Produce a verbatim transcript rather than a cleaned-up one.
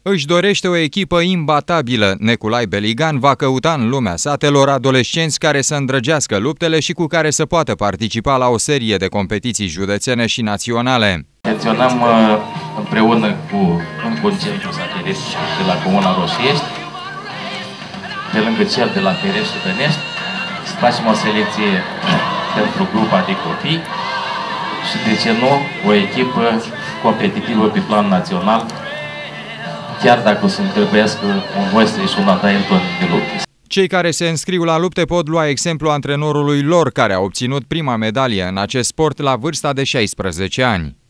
Își dorește o echipă imbatabilă. Neculai Beligan va căuta în lumea satelor adolescenți care să îndrăgească luptele și cu care să poată participa la o serie de competiții județene și naționale. Intenționăm împreună cu încă un centru satelit de la Comuna Roșiești, pe lângă cel de la Terești și Dănești, să facem o selecție pentru grupa de copii și, de ce nu, o echipă competitivă pe plan național, chiar dacă o să-mi trebuiesc un Wesley și un Adailton de lupte. Cei care se înscriu la lupte pot lua exemplu antrenorului lor, care a obținut prima medalie în acest sport la vârsta de șaisprezece ani.